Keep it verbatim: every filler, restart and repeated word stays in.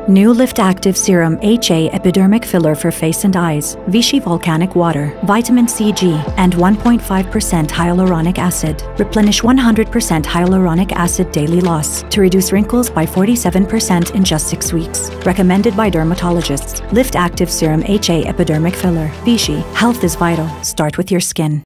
New LiftActiv Serum H A Epidermic Filler for face and eyes, Vichy Volcanic Water, Vitamin C G, and one point five percent hyaluronic acid. Replenish one hundred percent hyaluronic acid daily loss to reduce wrinkles by forty-seven percent in just six weeks. Recommended by dermatologists. LiftActiv Serum H A Epidermic Filler. Vichy. Health is vital. Start with your skin.